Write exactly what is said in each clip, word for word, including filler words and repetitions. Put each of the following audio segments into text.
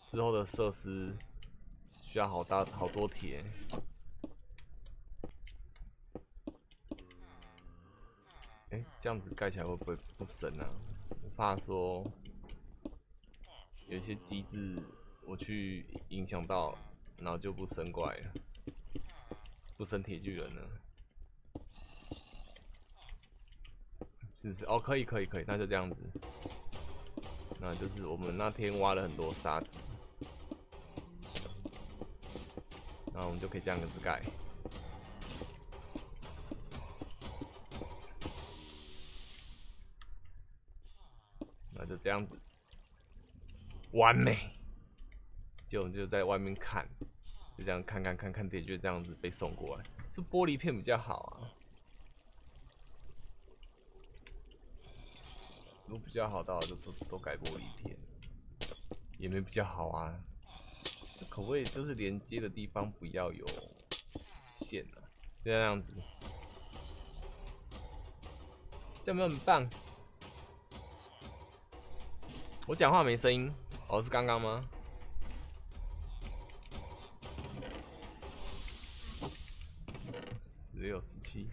之后的设施需要好大好多铁。哎、欸，这样子盖起来会不会不深啊？我怕说有一些机制我去影响到，然后就不生怪了，不生铁巨人了。是是哦，可以可以可以，那就这样子。那就是我们那天挖了很多沙子，然后我们就可以这样子盖。那就这样子，完美。就我们就在外面看，就这样看看看看铁就这样子被送过来，是玻璃片比较好啊。如果比较好，到就都都改玻璃片，也没比较好啊。可不可以就是连接的地方不要有线啊？就这样子，这样有没有很棒？我讲话没声音，哦，是刚刚吗？十六、十七，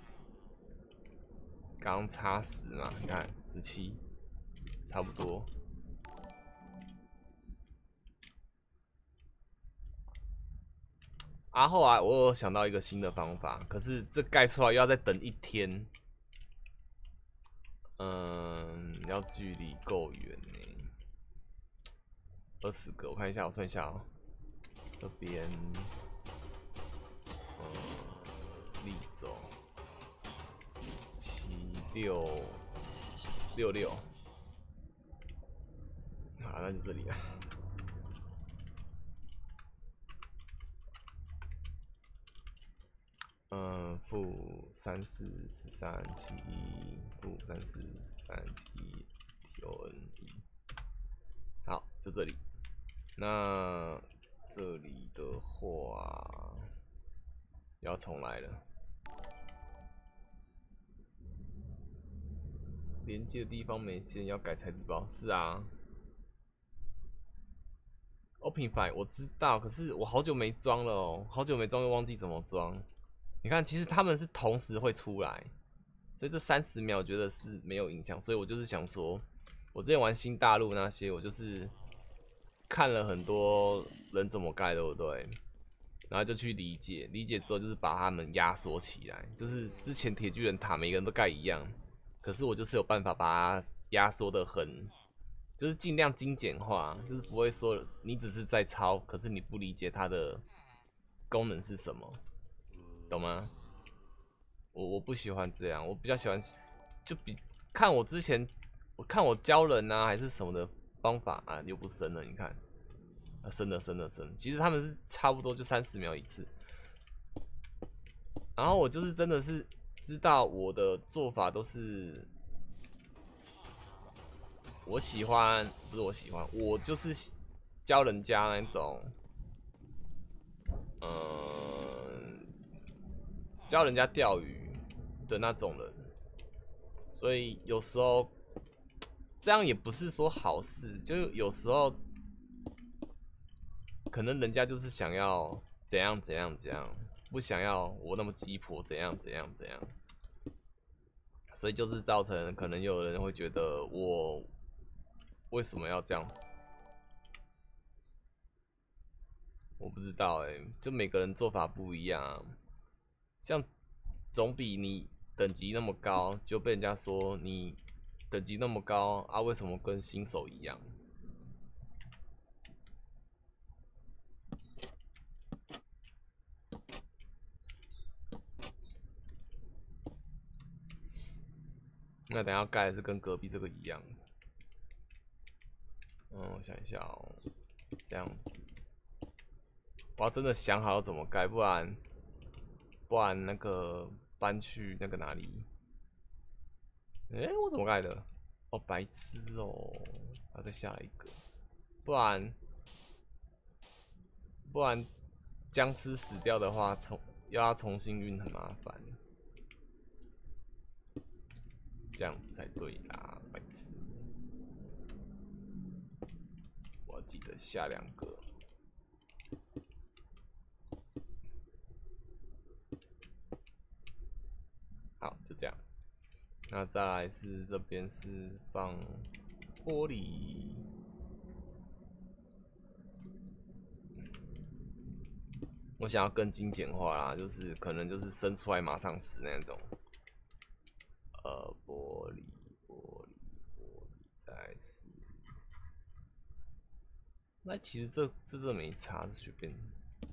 刚差十嘛，你看十七，差不多。啊，后来我有想到一个新的方法，可是这盖出来又要再等一天。嗯，要距离够远呢，二十个，我看一下，我算一下哦。这边，嗯，立走，七六六六，好，那就这里了。嗯，负三四十三七一，负三四十三七一 T O N 一，好，就这里。那这里的话要重来了，连接的地方没线，要改材质包。是啊 ，Optify 我知道，可是我好久没装了哦，好久没装又忘记怎么装。你看，其实他们是同时会出来，所以这三十秒我觉得是没有影响。所以我就是想说，我之前玩新大陆那些，我就是看了很多人怎么盖，对不对？然后就去理解，理解之后就是把他们压缩起来，就是之前铁巨人塔每个人都盖一样，可是我就是有办法把它压缩的很，就是尽量精简化，就是不会说你只是在抄，可是你不理解它的功能是什么。懂吗？我我不喜欢这样，我比较喜欢就比看我之前我看我教人啊还是什么的方法啊，又不深了，你看啊，深了深了深了，其实他们是差不多就三十秒一次，然后我就是真的是知道我的做法都是我喜欢，不是我喜欢，我就是教人家那种，嗯，教人家钓鱼的那种人。所以有时候这样也不是说好事，就有时候可能人家就是想要怎样怎样怎样，不想要我那么鸡婆怎样怎样怎样，所以就是造成可能有人会觉得我为什么要这样子，我不知道哎、欸，就每个人做法不一样啊，像总比你等级那么高就被人家说你等级那么高啊，为什么跟新手一样？那等一下盖的是跟隔壁这个一样。嗯，我想一下哦，这样子，我要真的想好要怎么盖，不然不然那个搬去那个哪里？哎、欸，我怎么盖的？哦，白痴哦，要再下一个，不然不然僵尸死掉的话，重要要重新运很麻烦，这样子才对啦，白痴。我记得下两个。好，就这样。那再来是这边是放玻璃。我想要更精简化啦，就是可能就是生出来马上死那种。呃，玻璃，玻璃，玻璃，再来是。那其实这这这没差，是随便。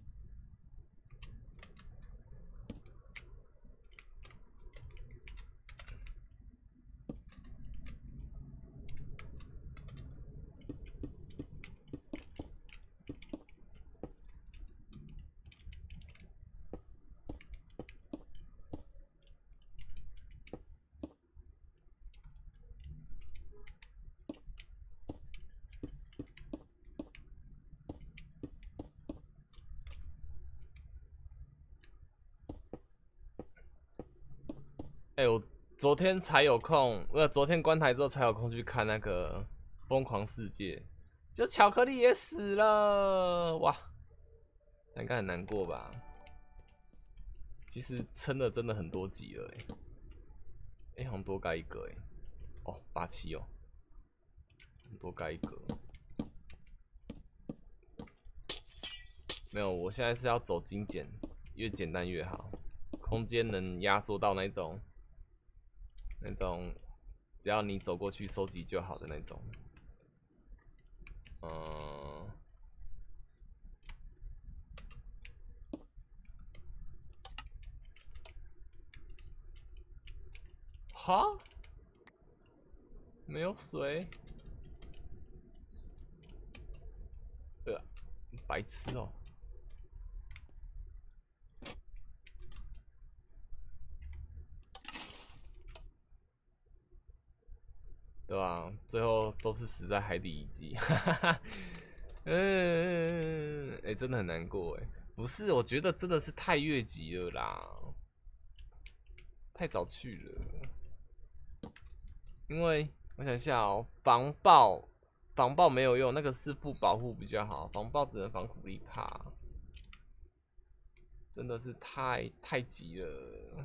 哎、欸，我昨天才有空，我昨天关台之后才有空去看那个《疯狂世界》，就巧克力也死了，哇，应该很难过吧？其实撑了真的很多集了、欸，哎，哎，好像多盖一个、欸，哎，哦，八七哦，多盖一个，没有，我现在是要走精简，越简单越好，空间能压缩到那种。那种只要你走过去收集就好的那种，嗯，哈，没有水，呃，白痴哦、喔，对吧？最后都是死在海底遗迹，哈哈哈。嗯，哎、欸，真的很难过哎。不是，我觉得真的是太越级了啦，太早去了。因为我想一下哦、喔，防爆，防爆没有用，那个是副保护比较好，防爆只能防苦力怕，真的是太太急了。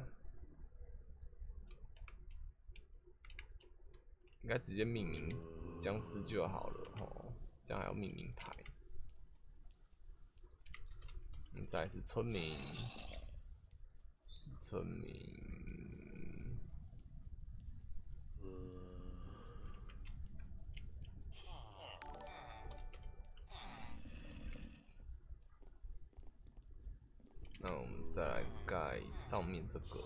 应该直接命名僵尸就好了哦，这样还要命名牌。嗯，再来是村民，村民，那我们再来盖上面这个。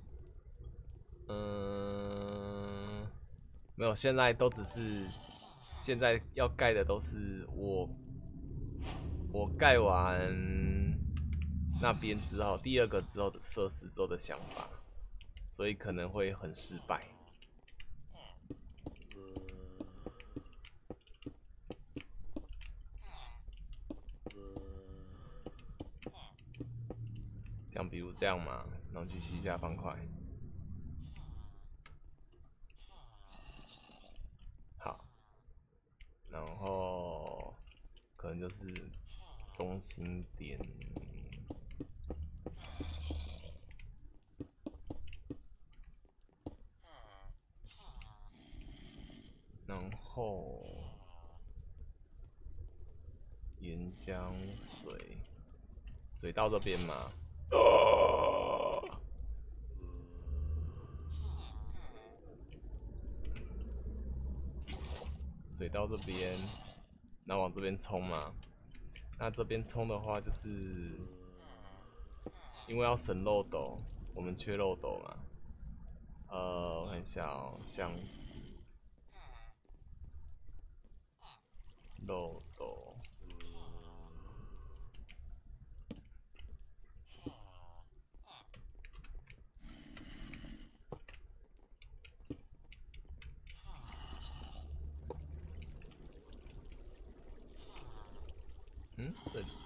嗯，没有，现在都只是现在要盖的都是我我盖完那边之后，第二个之后的设施之后的想法，所以可能会很失败。像比如这样嘛，然后去吸一下方块。好，然后可能就是中心点，然后岩浆水，水到这边嘛。水到这边，那往这边冲嘛。那这边冲的话，就是因为要省漏斗，我们缺漏斗嘛。呃，我看一下哦、喔，箱子，漏斗。嗯，这里。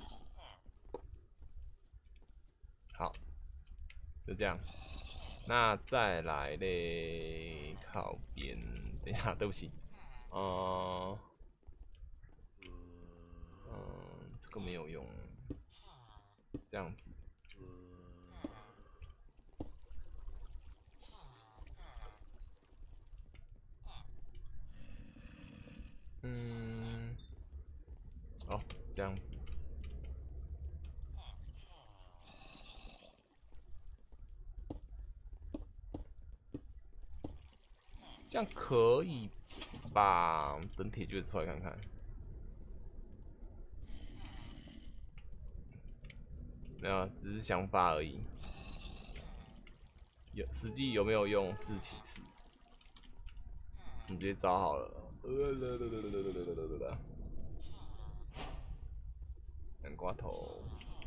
好，就这样。那再来嘞，靠边。等一下，对不起。呃， 这个没有用，这样子。嗯，哦，这样子。这样可以吧？等铁卷出来看看。没有，只是想法而已。有实际有没有用是其次。你直接找好了。南瓜头。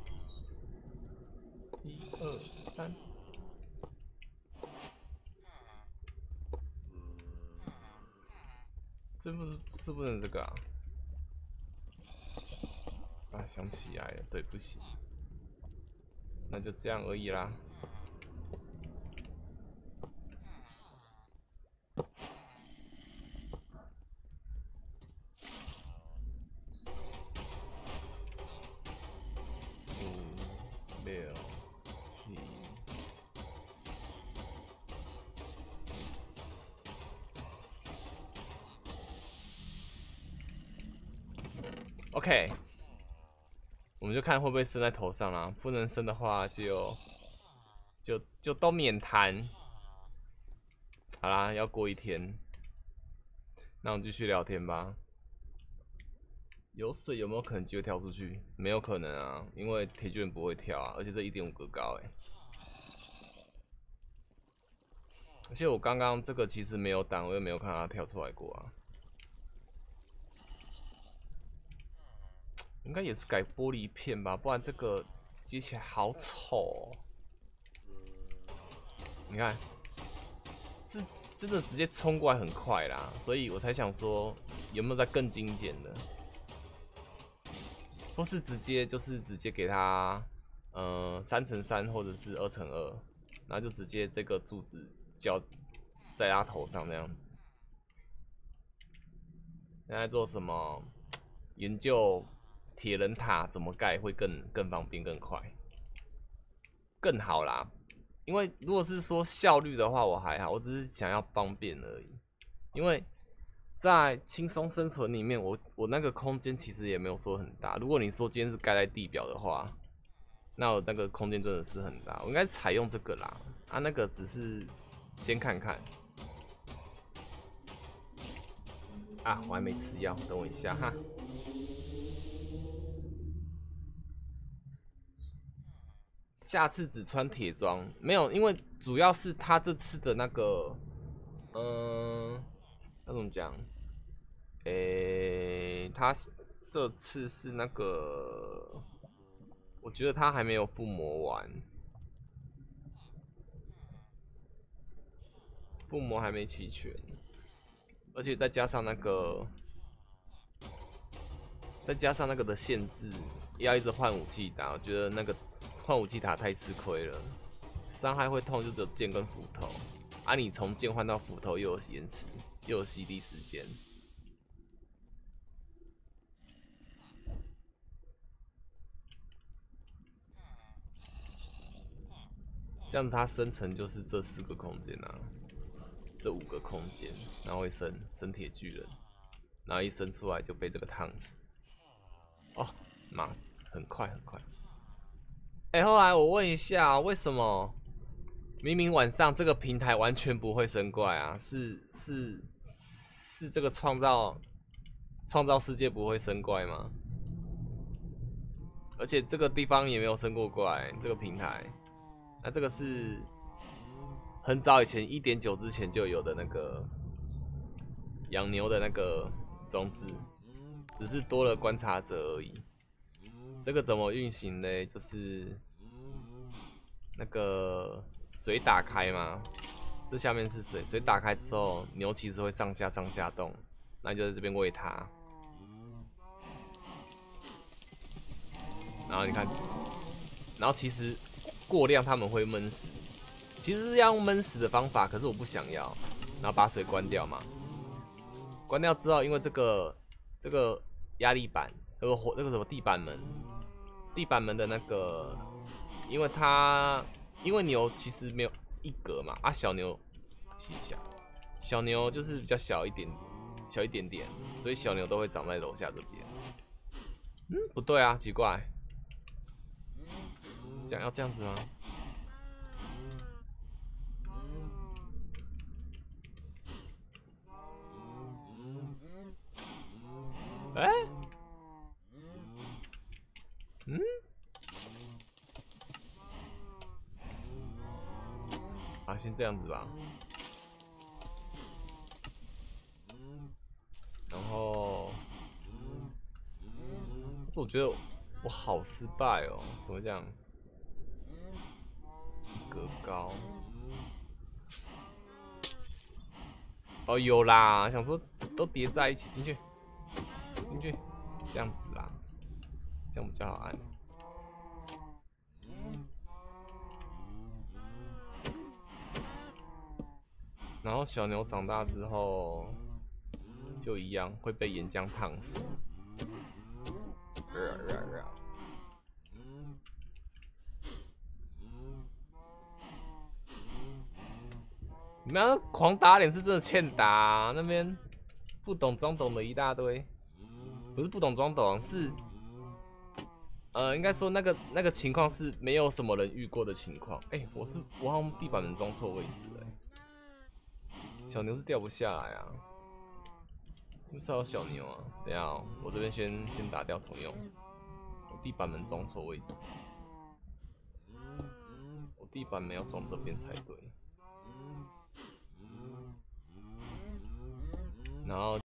一二三。这不是是不能这个啊？啊，想起来了，对，不行。那就这样而已啦。五、六、七。OK， 我们就看会不会升在头上啦。不能升的话就，就就就都免谈。好啦，要过一天，那我们继续聊天吧。有水有没有可能机会跳出去？没有可能啊，因为铁巨人不会跳啊，而且这 一点五 格高哎、欸。而且我刚刚这个其实没有挡，我又没有看到他跳出来过啊。应该也是改玻璃片吧，不然这个接起来好丑、喔。你看，是真的直接冲过来很快啦，所以我才想说有没有再更精简的，或是直接就是直接给他呃三乘三或者是二乘二，然后就直接这个柱子交在他头上那样子。现在做什么研究？铁人塔怎么盖会更更方便、更快、更好啦？因为如果是说效率的话，我还好，我只是想要方便而已。因为在轻松生存里面，我我那个空间其实也没有说很大。如果你说今天是盖在地表的话，那我那个空间真的是很大。我应该采用这个啦，啊，那个只是先看看。啊，我还没吃药，等我一下哈。下次只穿铁装，没有，因为主要是他这次的那个，嗯、呃，那怎么讲？诶、欸，他这次是那个，我觉得他还没有附魔完，附魔还没齐全，而且再加上那个，再加上那个的限制，要一直换武器打，我觉得那个换武器打太吃亏了。伤害会痛就只有剑跟斧头，啊，你从剑换到斧头又有延迟，又有 C D 时间。这样子它生成就是这四个空间啊，这五个空间，然后会生生铁巨人，然后一生出来就被这个烫死。哦，妈，很快很快。哎、欸，后来我问一下，为什么明明晚上这个平台完全不会生怪啊？是是是这个创造创造世界不会生怪吗？而且这个地方也没有生过怪，这个平台。那这个是很早以前 一点九 之前就有的那个养牛的那个装置，只是多了观察者而已。这个怎么运行呢？就是那个水打开嘛，这下面是水，水打开之后，牛其实会上下上下动，那你就在这边喂它。然后你看，然后其实过量他们会闷死，其实是要用闷死的方法，可是我不想要，然后把水关掉嘛。关掉之后，因为这个这个压力板那个火那个什么地板门，地板门的那个，因为它因为牛其实没有一格嘛，啊小牛，细一下，小牛就是比较小一点，小一点点，所以小牛都会长在楼下这边。嗯，不对啊，奇怪，这样要这样子吗？哎、欸，嗯，啊，先这样子吧。然后，我觉得我好失败哦，怎么这样？格高。哦，有啦，想说都叠在一起进去，进去，这样子啦，这样比较好按。然后小牛长大之后，就一样会被岩浆烫死。你们狂打脸是真的欠打、啊，那边不懂装懂的一大堆，不是不懂装懂，是呃，应该说那个那个情况是没有什么人遇过的情况。哎、欸，我是我好像地板能装错位置了、欸，小牛是掉不下来啊，是不是有小牛啊？等一下、喔，我这边先先打掉重用，我地板门装错位置，我地板门要装这边才对，然后。